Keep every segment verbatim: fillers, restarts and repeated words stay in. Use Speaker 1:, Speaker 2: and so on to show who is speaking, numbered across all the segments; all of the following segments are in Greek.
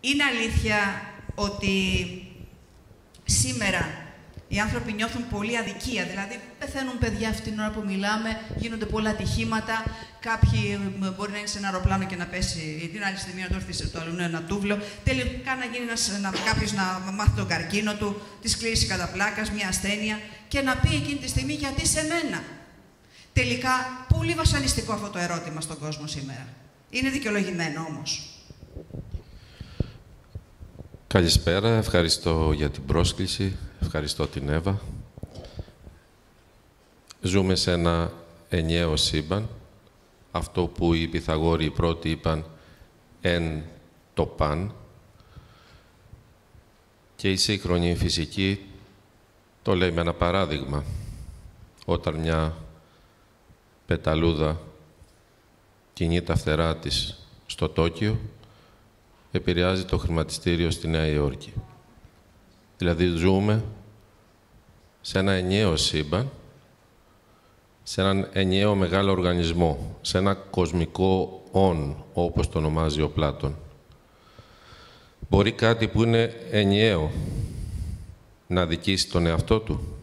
Speaker 1: Είναι αλήθεια ότι σήμερα οι άνθρωποι νιώθουν πολύ αδικία, δηλαδή πεθαίνουν παιδιά αυτή την ώρα που μιλάμε, γίνονται πολλά ατυχήματα, κάποιοι μπορεί να είναι σε ένα αεροπλάνο και να πέσει την άλλη στιγμή να του έρθει το αλλού ένα τούβλο, τελικά να γίνει ένας, να, κάποιος να μάθει τον καρκίνο του, τη σκλήση κατά πλάκας, μια ασθένεια και να πει εκείνη τη στιγμή γιατί σε μένα. Τελικά, πολύ βασανιστικό αυτό το ερώτημα στον κόσμο σήμερα. Είναι δικαιολογημένο όμως.
Speaker 2: Καλησπέρα, ευχαριστώ για την πρόσκληση, ευχαριστώ την Εύα. Ζούμε σε ένα ενιαίο σύμπαν, αυτό που οι Πυθαγόροι οι πρώτοι είπαν «εν το παν», και η σύγχρονη φυσική το λέει με ένα παράδειγμα. Όταν μια πεταλούδα κινεί τα φτερά της στο Τόκιο, επηρεάζει το χρηματιστήριο στη Νέα Υόρκη. Δηλαδή, ζούμε σε ένα ενιαίο σύμπαν, σε έναν ενιαίο μεγάλο οργανισμό, σε ένα κοσμικό «ον», όπως το ονομάζει ο Πλάτων. Μπορεί κάτι που είναι ενιαίο να αδικήσει τον εαυτό του.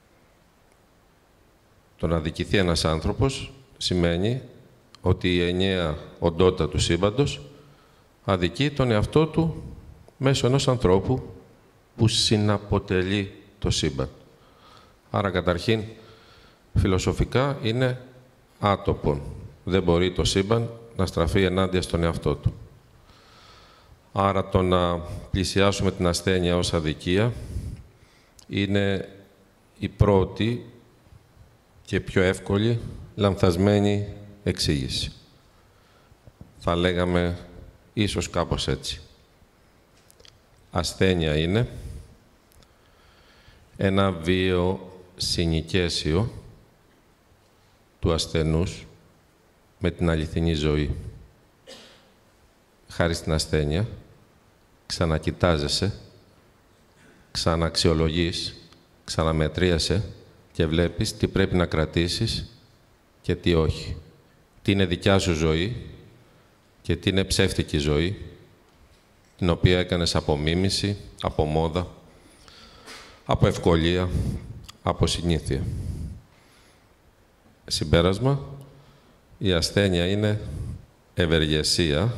Speaker 2: Το να αδικηθεί ένας άνθρωπος σημαίνει ότι η ενιαία οντότητα του σύμπαντος αδικεί τον εαυτό του μέσω ενός ανθρώπου που συναποτελεί το σύμπαν. Άρα, καταρχήν, φιλοσοφικά είναι άτοπον. Δεν μπορεί το σύμπαν να στραφεί ενάντια στον εαυτό του. Άρα, το να πλησιάσουμε την ασθένεια ως αδικία είναι η πρώτη και πιο εύκολη λανθασμένη εξήγηση. Θα λέγαμε ίσως κάπως έτσι. Ασθένεια είναι ένα βίο συνοικέσιο του ασθενούς με την αληθινή ζωή. Χάρη στην ασθένεια, ξανακοιτάζεσαι, ξαναξιολογείς, ξαναμετρίασαι και βλέπεις τι πρέπει να κρατήσεις και τι όχι. Τι είναι δικιά σου ζωή και τι είναι ψεύτικη ζωή, την οποία έκανες από μίμηση, από μόδα, από ευκολία, από συνήθεια. Συμπέρασμα, η ασθένεια είναι ευεργεσία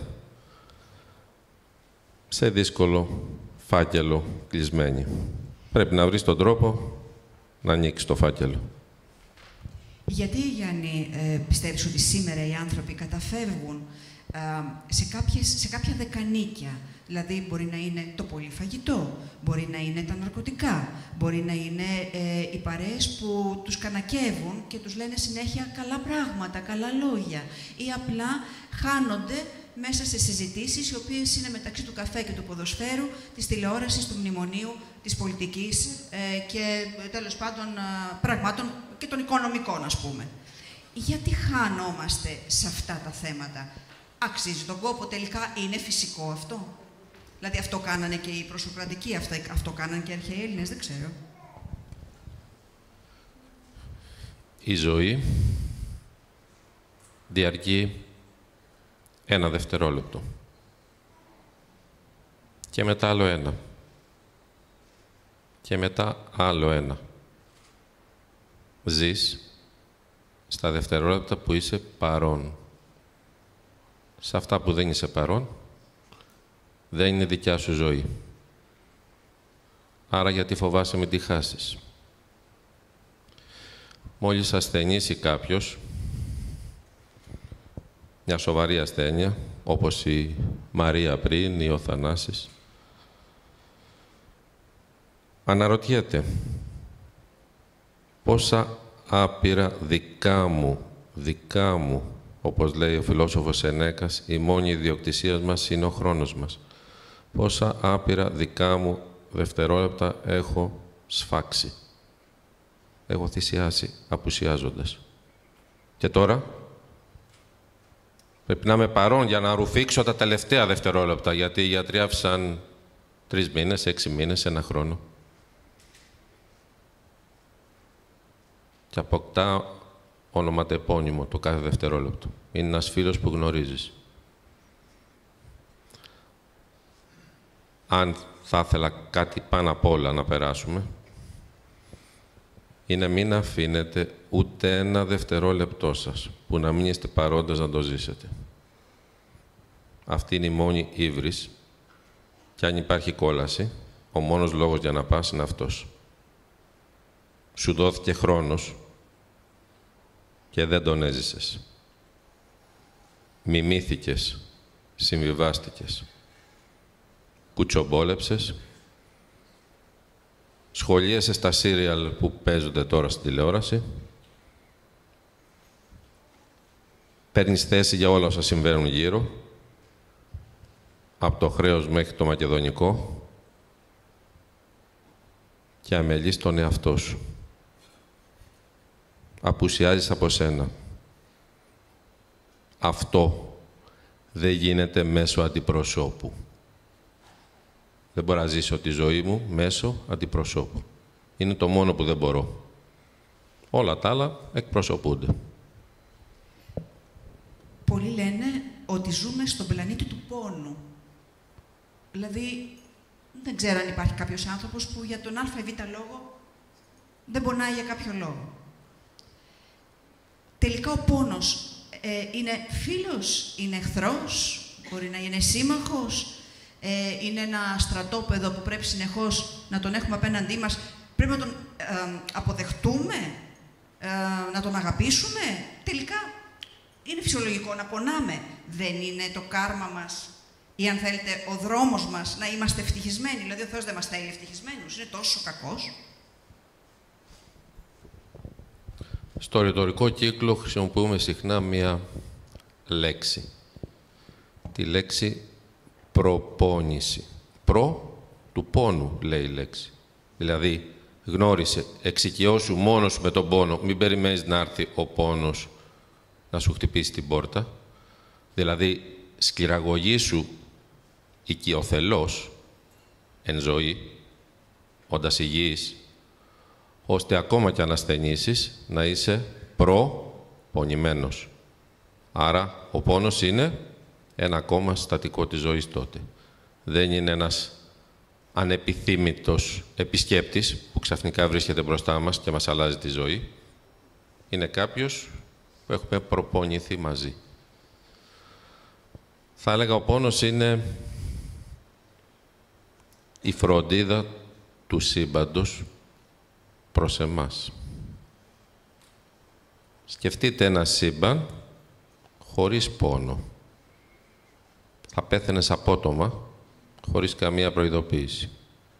Speaker 2: σε δύσκολο φάκελο κλεισμένη. Πρέπει να βρεις τον τρόπο να ανοίξεις το φάκελο.
Speaker 1: Γιατί, Γιάννη, ε, πιστεύεις ότι σήμερα οι άνθρωποι καταφεύγουν ε, σε, κάποιες, σε κάποια δεκανίκια? Δηλαδή, μπορεί να είναι το πολύ φαγητό, μπορεί να είναι τα ναρκωτικά, μπορεί να είναι ε, οι παρέες που τους κανακεύουν και τους λένε συνέχεια καλά πράγματα, καλά λόγια, ή απλά χάνονται μέσα σε συζητήσεις οι οποίες είναι μεταξύ του καφέ και του ποδοσφαίρου, της τηλεόρασης, του μνημονίου, της πολιτικής ε, και τέλος πάντων ε, πραγμάτων και των οικονομικών, ας πούμε. Γιατί χάνομαστε σε αυτά τα θέματα? Αξίζει τον κόπο τελικά? Είναι φυσικό αυτό? Δηλαδή αυτό κάνανε και οι προσοκρατικοί, αυτό, αυτό κάνανε και οι αρχαίοι Έλληνες, δεν ξέρω.
Speaker 2: Η ζωή διαρκεί ένα δευτερόλεπτο. Και μετά άλλο ένα. Και μετά άλλο ένα. Ζεις στα δευτερόλεπτα που είσαι παρόν. Σε αυτά που δεν είσαι παρόν, δεν είναι δικιά σου ζωή. Άρα γιατί φοβάσαι μην τη χάσεις? Μόλις ασθενήσει κάποιος, μια σοβαρή ασθένεια, όπως η Μαρία πριν ή ο Θανάσης, αναρωτιέται πόσα άπειρα δικά μου, δικά μου, όπως λέει ο φιλόσοφος Σενέκας, η μόνη ιδιοκτησία μας είναι ο χρόνος μας. Πόσα άπειρα δικά μου δευτερόλεπτα έχω σφάξει. Έχω θυσιάσει απουσιάζοντας. Και τώρα πρέπει να είμαι παρόν για να ρουφήξω τα τελευταία δευτερόλεπτα, γιατί οι γιατροί άφησαν τρεις μήνες, έξι μήνες, ένα χρόνο. Και αποκτά ονοματεπώνυμο το κάθε δευτερόλεπτο. Είναι ένας φίλος που γνωρίζεις. αν θα ήθελα κάτι πάνω απ' όλα να περάσουμε, είναι μην αφήνετε ούτε ένα δευτερόλεπτό σας που να μην είστε παρόντες να το ζήσετε. Αυτή είναι η μόνη ύβρις και αν υπάρχει κόλαση, ο μόνος λόγος για να πας είναι αυτός. Σου δόθηκε χρόνος και δεν τον έζησες. Μιμήθηκες, συμβιβάστηκες, κουτσομπόλεψες, σχολίασες στα σύριαλ που παίζονται τώρα στην τηλεόραση, παίρνεις θέση για όλα όσα συμβαίνουν γύρω, από το χρέος μέχρι το μακεδονικό και αμελείς τον εαυτό σου. Απουσιάζεις από σένα. Αυτό δεν γίνεται μέσω αντιπροσώπου. Δεν μπορώ να ζήσω τη ζωή μου μέσω αντιπροσώπου. Είναι το μόνο που δεν μπορώ. Όλα τα άλλα εκπροσωπούνται.
Speaker 1: Πολλοί λένε ότι ζούμε στον πλανήτη του πόνου. Δηλαδή, δεν ξέρω αν υπάρχει κάποιος άνθρωπος που για τον α ή β λόγο δεν πονάει για κάποιο λόγο. Τελικά ο πόνος ε, είναι φίλος, είναι εχθρός, μπορεί να είναι σύμμαχος, ε, είναι ένα στρατόπεδο που πρέπει συνεχώς να τον έχουμε απέναντί μας. Πρέπει να τον ε, αποδεχτούμε, ε, να τον αγαπήσουμε. Τελικά είναι φυσιολογικό να πονάμε. Δεν είναι το κάρμα μας ή αν θέλετε ο δρόμος μας να είμαστε ευτυχισμένοι. Δηλαδή ο Θεός δεν μας θέλει ευτυχισμένους. Είναι τόσο κακός.
Speaker 2: Στο ρητορικό κύκλο χρησιμοποιούμε συχνά μία λέξη. Τη λέξη προπόνηση. Προ του πόνου, λέει η λέξη. Δηλαδή, γνώρισε, εξοικειώσου μόνος με τον πόνο. Μην περιμένεις να έρθει ο πόνος να σου χτυπήσει την πόρτα. Δηλαδή, σκληραγωγήσου οικειοθελώς εν ζωή, όντας υγιής, ώστε ακόμα κι αν ασθενήσεις να είσαι προπονημένος. Άρα, ο πόνος είναι ένα ακόμα στατικό της ζωής τότε. Δεν είναι ένας ανεπιθύμητος επισκέπτης που ξαφνικά βρίσκεται μπροστά μας και μας αλλάζει τη ζωή. Είναι κάποιος που έχουμε προπονηθεί μαζί. Θα έλεγα ο πόνος είναι η φροντίδα του σύμπαντος προς εμάς. Σκεφτείτε ένα σύμπαν χωρίς πόνο. Θα πέθαινες απότομα, χωρίς καμία προειδοποίηση.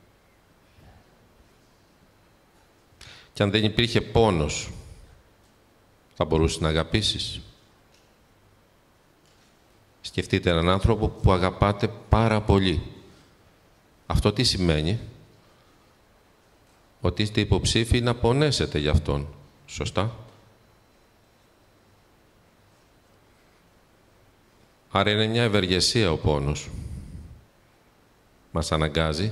Speaker 2: Και αν δεν υπήρχε πόνος, θα μπορούσες να αγαπήσεις. Σκεφτείτε έναν άνθρωπο που αγαπάτε πάρα πολύ. Αυτό τι σημαίνει? Ότι είστε υποψήφιοι να πονέσετε για αυτόν. Σωστά? Άρα είναι μια ευεργεσία ο πόνος. Μας αναγκάζει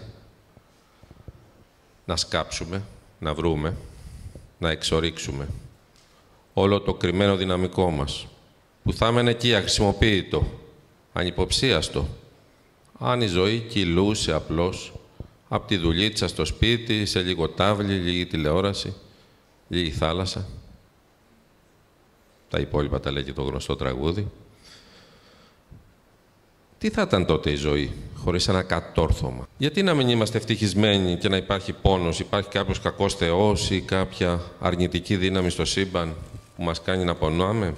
Speaker 2: να σκάψουμε, να βρούμε, να εξορίξουμε όλο το κρυμμένο δυναμικό μας, που θα έμενε εκεί αχρησιμοποίητο, ανυποψίαστο, αν η ζωή κυλούσε απλώς από τη δουλίτσα στο σπίτι, σε λίγο τάβλη, λίγη τηλεόραση, λίγη θάλασσα. Τα υπόλοιπα τα λέει και το γνωστό τραγούδι. Τι θα ήταν τότε η ζωή, χωρίς ένα κατόρθωμα? Γιατί να μην είμαστε ευτυχισμένοι και να υπάρχει πόνος, υπάρχει κάποιος κακός θεός ή κάποια αρνητική δύναμη στο σύμπαν που μας κάνει να πονάμε?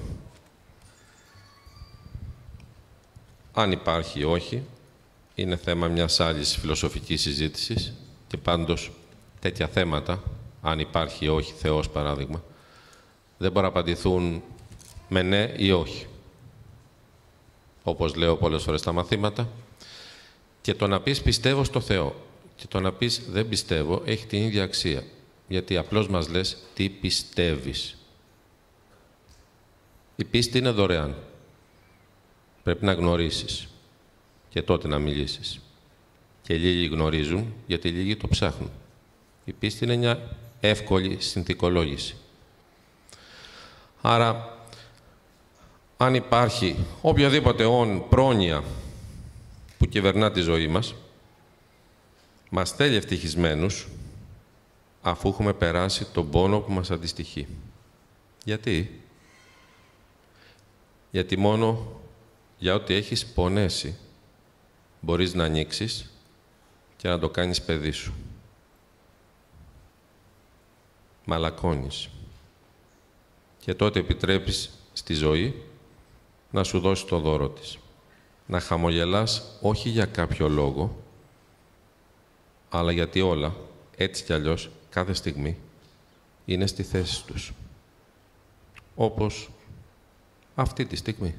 Speaker 2: Αν υπάρχει ή όχι, είναι θέμα μιας άλλης φιλοσοφικής συζήτησης και πάντως τέτοια θέματα, αν υπάρχει ή όχι Θεός παράδειγμα, δεν μπορούν να απαντηθούν με ναι ή όχι. Όπως λέω πολλές φορές στα μαθήματα, και το να πεις πιστεύω στο Θεό και το να πεις δεν πιστεύω έχει την ίδια αξία. Γιατί απλώς μας λες τι πιστεύεις. Η πίστη είναι δωρεάν. Πρέπει να γνωρίσεις και τότε να μιλήσεις. Και λίγοι γνωρίζουν γιατί λίγοι το ψάχνουν. Η πίστη είναι μια εύκολη συνθηκολόγηση. Άρα, αν υπάρχει οποιαδήποτε όν πρόνοια που κυβερνά τη ζωή μας, μας θέλει ευτυχισμένους, αφού έχουμε περάσει τον πόνο που μας αντιστοιχεί. Γιατί? Γιατί μόνο για ό,τι έχεις πονέσει μπορείς να ανοίξεις και να το κάνεις παιδί σου. Μαλακώνεις. Και τότε επιτρέπεις στη ζωή να σου δώσει το δώρο της. Να χαμογελάς όχι για κάποιο λόγο, αλλά γιατί όλα, έτσι κι αλλιώς, κάθε στιγμή, είναι στη θέση τους. Όπως αυτή τη στιγμή.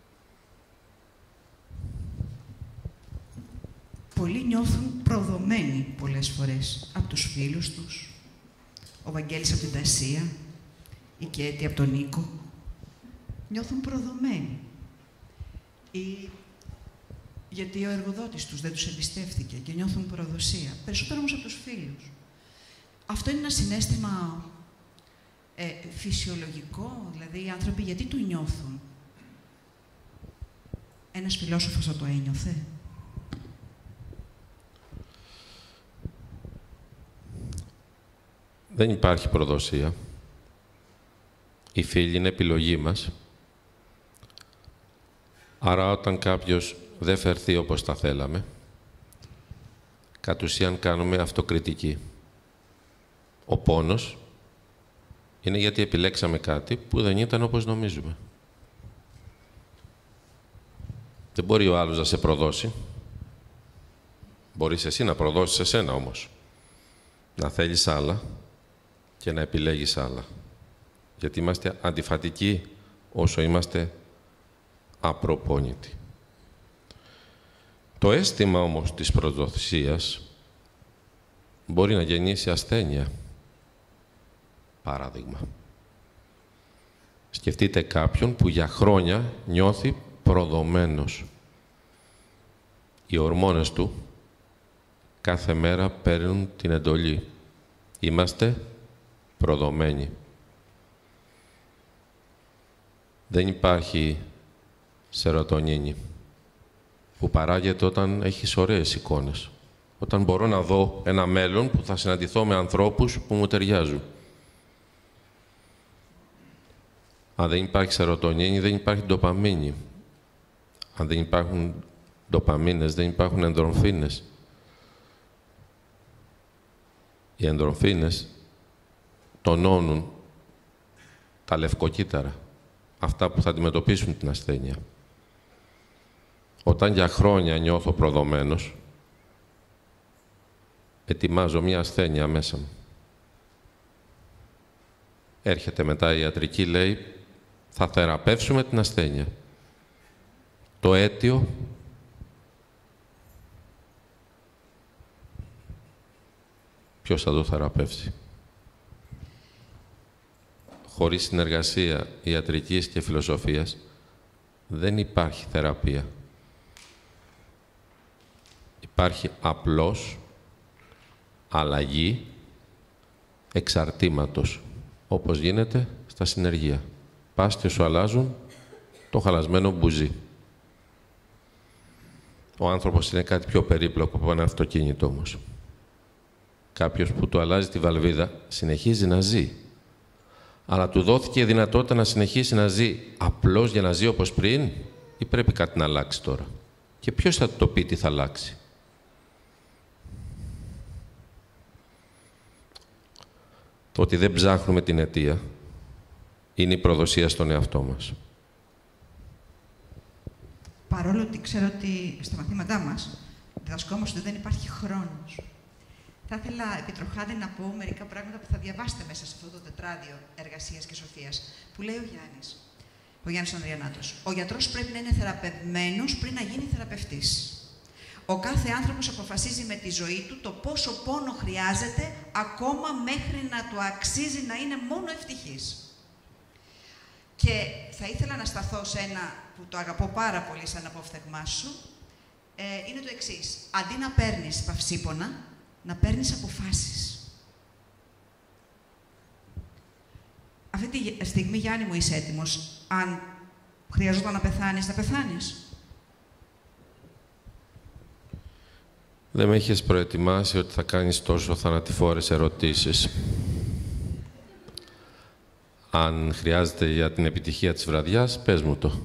Speaker 1: Πολλοί νιώθουν προδομένοι πολλές φορές από τους φίλους τους. Ο Βαγγέλης από την Τασία, η Κέτη από τον Νίκο. Νιώθουν προδομένοι. Ή γιατί ο εργοδότης τους δεν τους εμπιστεύτηκε και νιώθουν προδοσία. Περισσότερο όμως από τους φίλους. Αυτό είναι ένα συναίσθημα ε, φυσιολογικό, δηλαδή οι άνθρωποι γιατί το νιώθουν. Ένας φιλόσοφος θα το ένιωθε.
Speaker 2: Δεν υπάρχει προδοσία. Οι φίλοι είναι επιλογή μας. Άρα όταν κάποιος δεν φερθεί όπως τα θέλαμε, κατ' ουσίαν κάνουμε αυτοκριτική. Ο πόνος είναι γιατί επιλέξαμε κάτι που δεν ήταν όπως νομίζουμε. Δεν μπορεί ο άλλος να σε προδώσει. Μπορείς εσύ να προδώσεις εσένα όμως. Να θέλεις άλλα και να επιλέγεις άλλα. Γιατί είμαστε αντιφατικοί όσο είμαστε απροπόνητοι. Το αίσθημα όμως της προδοσίας μπορεί να γεννήσει ασθένεια. Παράδειγμα. Σκεφτείτε κάποιον που για χρόνια νιώθει προδομένος. Οι ορμόνες του κάθε μέρα παίρνουν την εντολή. Είμαστε προδομένοι. Δεν υπάρχει σερωτονίνη που παράγεται όταν έχεις ωραίες εικόνες. Όταν μπορώ να δω ένα μέλλον που θα συναντηθώ με ανθρώπους που μου ταιριάζουν. Αν δεν υπάρχει σερωτονίνη, δεν υπάρχει ντοπαμίνη. Αν δεν υπάρχουν ντοπαμίνες, δεν υπάρχουν ενδορφίνες. Οι ενδορφίνες τονώνουν τα λευκοκύτταρα, αυτά που θα αντιμετωπίσουν την ασθένεια. Όταν για χρόνια νιώθω προδομένος, ετοιμάζω μια ασθένεια μέσα μου. Έρχεται μετά η ιατρική, λέει, θα θεραπεύσουμε την ασθένεια. Το αίτιο ποιος θα το θεραπεύσει. Χωρίς συνεργασία ιατρικής και φιλοσοφίας δεν υπάρχει θεραπεία. Υπάρχει απλώς αλλαγή εξαρτήματος, όπως γίνεται στα συνεργεία. Πας και σου αλλάζουν το χαλασμένο μπουζί. Ο άνθρωπος είναι κάτι πιο περίπλοκο από ένα αυτοκίνητο όμως. Κάποιος που του αλλάζει τη βαλβίδα συνεχίζει να ζει. Αλλά του δόθηκε η δυνατότητα να συνεχίσει να ζει απλώς για να ζει όπως πριν ή πρέπει κάτι να αλλάξει τώρα. Και ποιος θα το πει τι θα αλλάξει. Το ότι δεν ψάχνουμε την αιτία είναι η προδοσία στον εαυτό μας.
Speaker 1: Παρόλο ότι ξέρω ότι στα μαθήματά μας διδασκόμαστε ότι δεν υπάρχει χρόνος. Θα ήθελα επιτροχάδι να πω μερικά πράγματα που θα διαβάσετε μέσα σε αυτό το τετράδιο εργασίας και σοφίας, που λέει ο Γιάννης, ο Γιάννης Ανδριανάτος. Ο γιατρός πρέπει να είναι θεραπευμένος πριν να γίνει θεραπευτής. Ο κάθε άνθρωπος αποφασίζει με τη ζωή του το πόσο πόνο χρειάζεται, ακόμα μέχρι να του αξίζει να είναι μόνο ευτυχής. Και θα ήθελα να σταθώ σε ένα που το αγαπώ πάρα πολύ σαν απόφθεγμά σου, ε, είναι το εξής. Αντί να παίρνεις παυσίπονα, να παίρνεις αποφάσεις. Αυτή τη στιγμή, Γιάννη μου, είσαι έτοιμος, αν χρειαζόταν να πεθάνεις, να πεθάνεις.
Speaker 2: Δεν με είχες προετοιμάσει ότι θα κάνεις τόσο θανατηφόρες ερωτήσεις. Αν χρειάζεται για την επιτυχία της βραδιάς, πες μου το.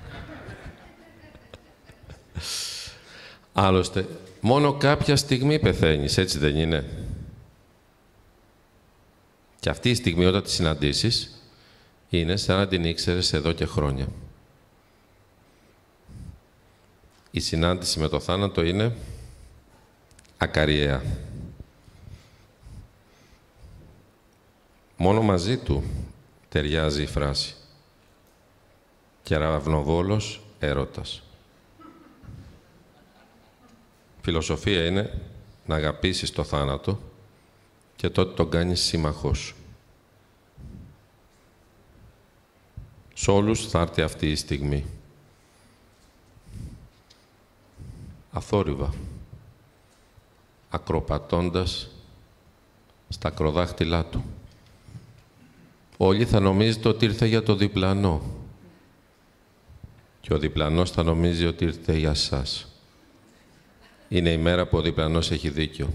Speaker 2: Άλλωστε, μόνο κάποια στιγμή πεθαίνεις, έτσι δεν είναι? Και αυτή η στιγμή, όταν τη συναντήσεις, είναι σαν να την ήξερες εδώ και χρόνια. Η συνάντηση με το θάνατο είναι ακαριαία. Μόνο μαζί του ταιριάζει η φράση. Κεραυνοβόλος έρωτας. Φιλοσοφία είναι να αγαπήσεις το θάνατο και τότε τον κάνεις σύμμαχός σου. Σ' όλους θα έρθει αυτή η στιγμή. Αθόρυβα, ακροπατώντας στα ακροδάχτυλά του. Όλοι θα νομίζετε ότι ήρθε για το διπλανό και ο διπλανός θα νομίζει ότι ήρθε για σας. Είναι η μέρα που ο διπλανός έχει δίκιο.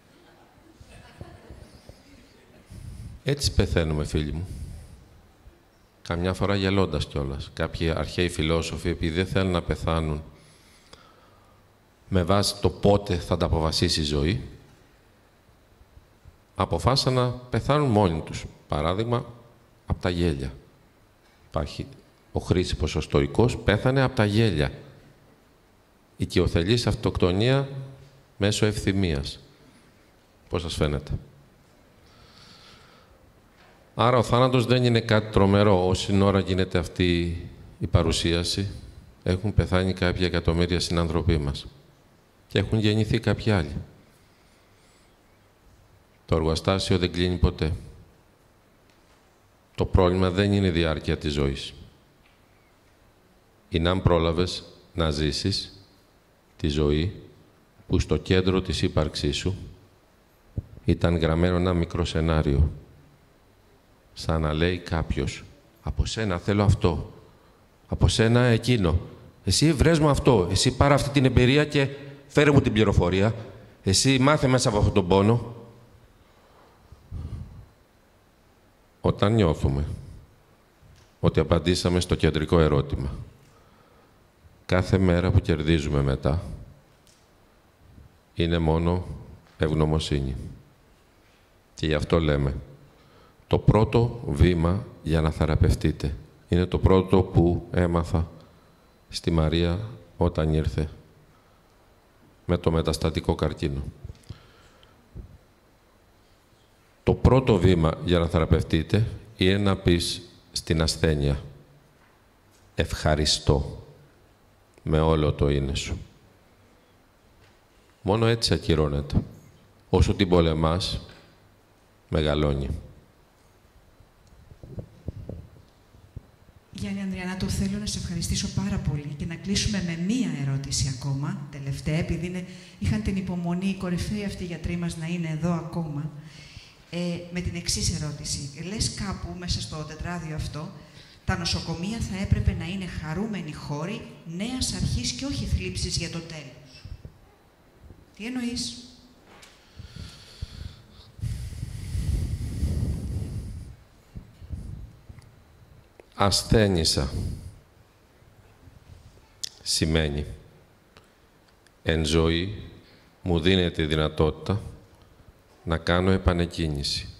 Speaker 2: Έτσι πεθαίνουμε, φίλοι μου. Καμιά φορά γελώντας κιόλας. Κάποιοι αρχαίοι φιλόσοφοι, επειδή δεν θέλουν να πεθάνουν με βάση το πότε θα τα αποφασίσει η ζωή, αποφάσισαν να πεθάνουν μόνοι τους. Παράδειγμα, από τα γέλια. Υπάρχει ο Χρήσιπος ο Στοικός, πέθανε από τα γέλια. Η οικειοθελής αυτοκτονία μέσω ευθυμίας. Πώς σας φαίνεται? Άρα ο θάνατος δεν είναι κάτι τρομερό. Όση ώρα γίνεται αυτή η παρουσίαση, έχουν πεθάνει κάποια εκατομμύρια συνανθρωποί μας. Και έχουν γεννηθεί κάποιοι άλλοι. Το εργοστάσιο δεν κλείνει ποτέ. Το πρόβλημα δεν είναι η διάρκεια της ζωής. Είναι αν πρόλαβες να ζήσεις τη ζωή που στο κέντρο της ύπαρξής σου ήταν γραμμένο ένα μικρό σενάριο. Σαν να λέει κάποιος, από σένα θέλω αυτό, από σένα εκείνο. Εσύ βρες μου αυτό, εσύ πάρε αυτή την εμπειρία και φέρε μου την πληροφορία. Εσύ μάθε μέσα από αυτόν τον πόνο. Όταν νιώθουμε ότι απαντήσαμε στο κεντρικό ερώτημα, κάθε μέρα που κερδίζουμε μετά είναι μόνο ευγνωμοσύνη. Και γι' αυτό λέμε, το πρώτο βήμα για να θεραπευτείτε είναι το πρώτο που έμαθα στη Μαρία όταν ήρθε με το μεταστατικό καρκίνο. Το πρώτο βήμα για να θεραπευτείτε είναι να πεις στην ασθένεια ευχαριστώ με όλο το είναι σου. Μόνο έτσι ακυρώνεται. Όσο την πολεμάς, μεγαλώνει.
Speaker 1: Γιάννη Ανδριανάτου, θέλω να σε ευχαριστήσω πάρα πολύ και να κλείσουμε με μία ερώτηση ακόμα, τελευταία, επειδή είναι, είχαν την υπομονή οι κορυφαίοι αυτοί οι γιατροί μας να είναι εδώ ακόμα, ε, με την εξής ερώτηση. Λες κάπου μέσα στο τετράδιο αυτό, τα νοσοκομεία θα έπρεπε να είναι χαρούμενοι χώροι νέας αρχής και όχι θλίψεις για το τέλος. Τι εννοείς?
Speaker 2: Ασθένησα. Σημαίνει εν ζωή μου δίνεται η δυνατότητα να κάνω επανεκκίνηση.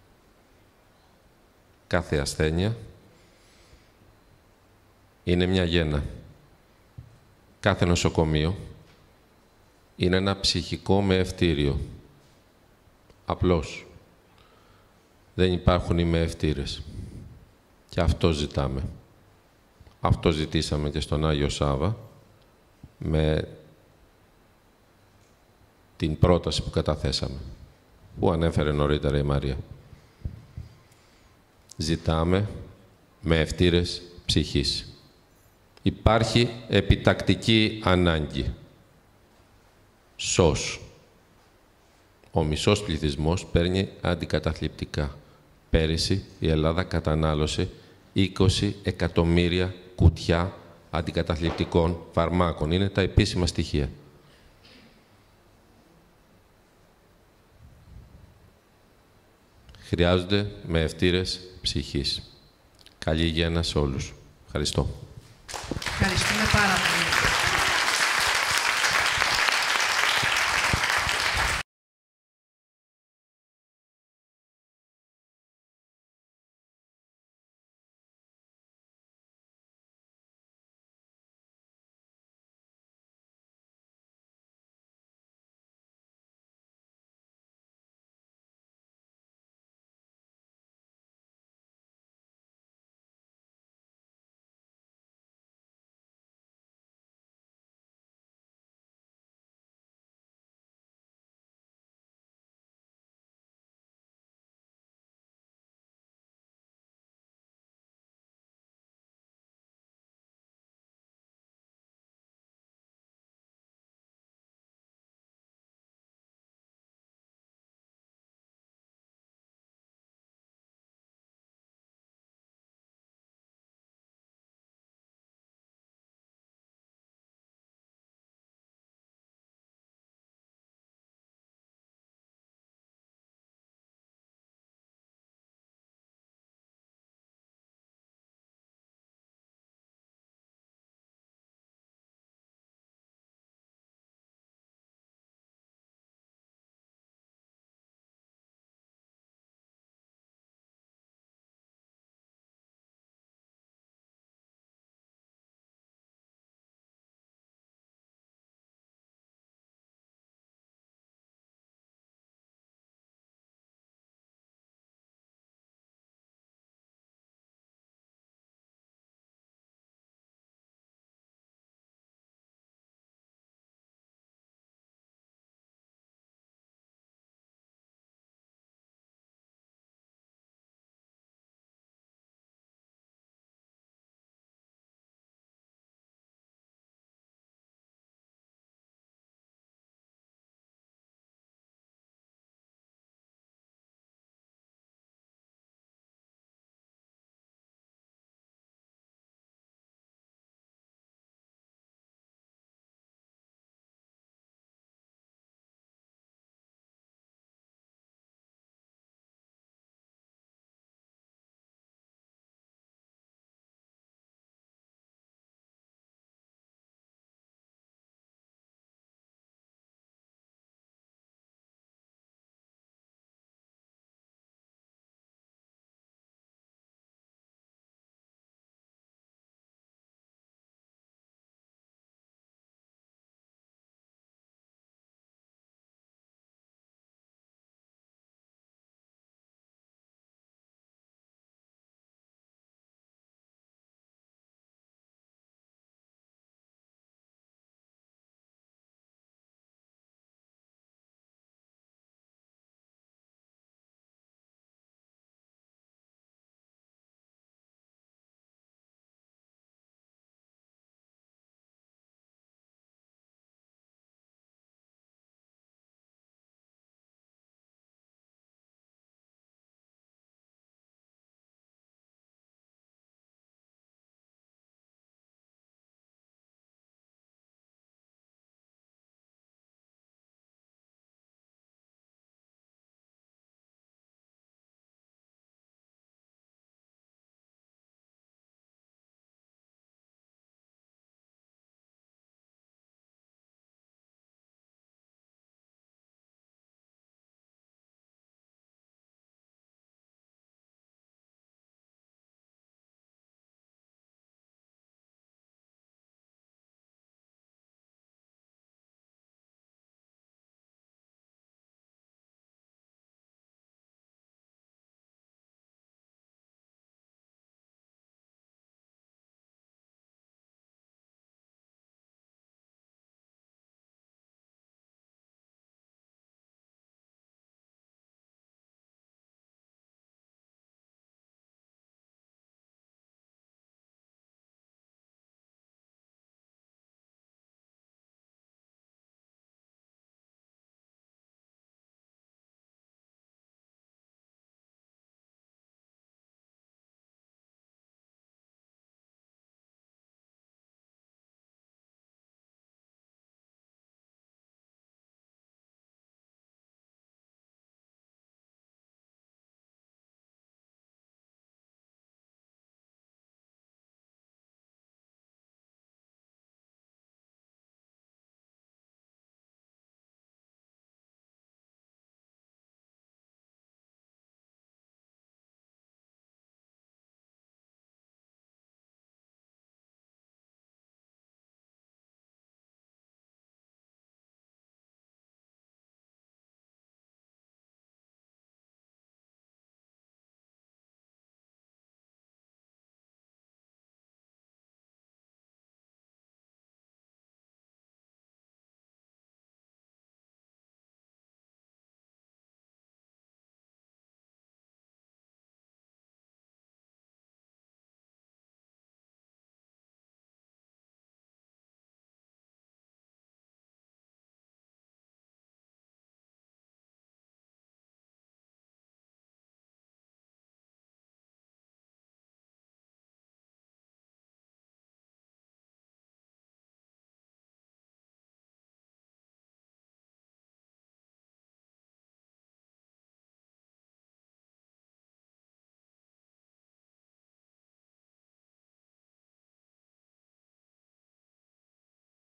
Speaker 2: Κάθε ασθένεια είναι μια γέννα. Κάθε νοσοκομείο είναι ένα ψυχικό μεευτήριο. Απλώς. Δεν υπάρχουν οι μεευτήρες. Και αυτό ζητάμε. Αυτό ζητήσαμε και στον Άγιο Σάββα με την πρόταση που καταθέσαμε, που ανέφερε νωρίτερα η Μαρία. Ζητάμε μεευτήρες ψυχής. Υπάρχει επιτακτική ανάγκη. Σως. Ο μισός πληθυσμός παίρνει αντικαταθλιπτικά. Πέρυσι η Ελλάδα κατανάλωσε είκοσι εκατομμύρια κουτιά αντικαταθλιπτικών φαρμάκων. Είναι τα επίσημα στοιχεία. χρειάζονται με ευτήρες ψυχής. Καλή υγεία σε όλους. Ευχαριστώ.
Speaker 1: Ευχαριστώ.